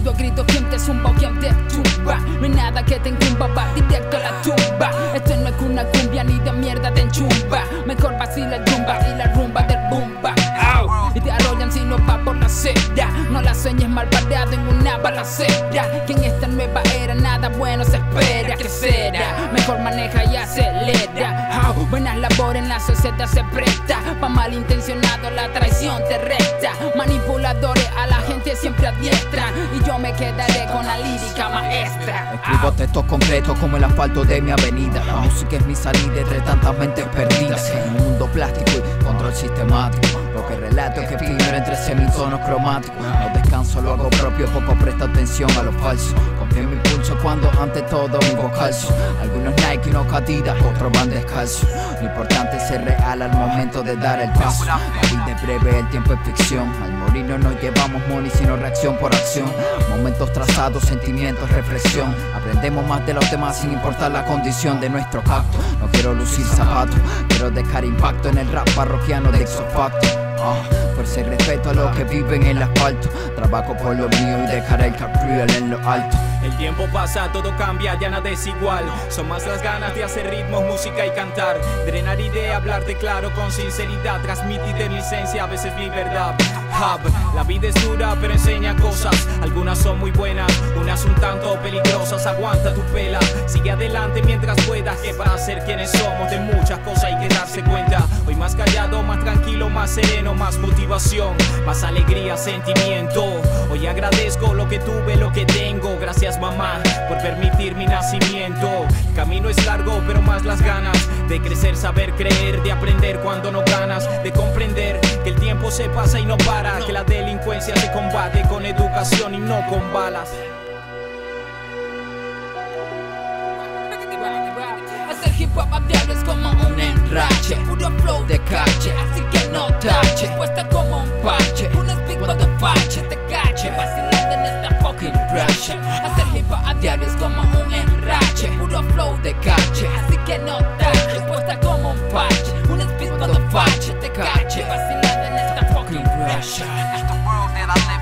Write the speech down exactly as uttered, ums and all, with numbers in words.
Pidiendo a gritos quien te zumba o quien te tumba. No hay nada que te incumba, va directo a la tumba. Esto no es una cumbia ni de mierda te enchumba. Mejor vacila el yumba y la rumba del bumba. Au. Y te arrollan si no va por la acera. No la sueñes mal parado en una balacera. Que en esta nueva era nada bueno se espera. ¿Qué será? Mejor maneja y acelera. Au. Buenas labores en la sociedad se presta. Pa' malintencionado la traición te resta. Manipuladores a la gente siempre adiestran. Y yo me quedaré con la lírica maestra. Escribo textos concretos como el asfalto de mi avenida. La música es mi salida entre tantas mentes perdidas. En un mundo plástico y control sistemático. Lo que relato es que efímero entre semitonos cromáticos. No descanso, lo hago propio, poco presto atención a lo falso. Confío en mi pulso cuando ante todo vivo calzo. Algunos Nike, unos Adidas, otros van descalzos. Lo importante es ser real al momento de dar el paso. La vida es breve, el tiempo es ficción. Al morir no nos llevamos money sino reacción por acción. Momentos trazados, sentimientos, reflexión. Aprendemos más de los demás sin importar la condición de nuestro acto. No quiero lucir zapatos, quiero dejar impacto en el rap parroquiano de Exofacto. Oh, fuerza y respeto a los que viven en el asfalto. Trabajo por lo mío y dejaré el capriel en lo alto. El tiempo pasa, todo cambia, ya nada es igual. Son más las ganas de hacer ritmos, música y cantar. Drenar idea, hablarte claro con sinceridad. Transmitir en licencia, a veces mi verdad. Hub, la vida es dura pero enseña cosas. Algunas son muy buenas, unas un tanto peligrosas. Aguanta tu pela, sigue adelante mientras puedas. Que para ser quienes somos de muchas cosas hay que darse cuenta. Hoy más callado, más tranquilo, más sereno, más motivación, más alegría, sentimiento. Hoy agradezco lo que tuve, lo que tengo. Gracias mamá por permitir mi nacimiento. El camino es largo pero más las ganas de crecer, saber creer, de aprender cuando no ganas, de comprender que el tiempo se pasa y no para, que la delincuencia se combate con educación y no con balas. Hacer hip hop a diario es como un enrache, puro flow de cache, así que no tache. Puesta como un parche, un speak cuando fache te cache, vacilando en esta fucking rache. Hacer hip hop a diario es como un enrache, puro flow de cache, así que no tache. Puesta como un parche, un speak cuando fache te cache, vacilando en esta fucking rache. It's the world that I live